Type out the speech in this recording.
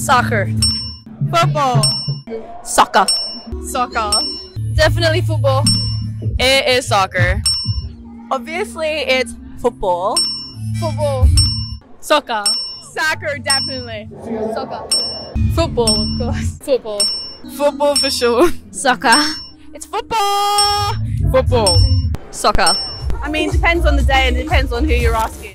Soccer. Football. Soccer. Soccer. Definitely football. It is soccer. Obviously, it's football. Football. Soccer. Soccer, definitely. Soccer. Football, of course. Football. Football for sure. Soccer. It's football! Football. Soccer. I mean, it depends on the day and it depends on who you're asking.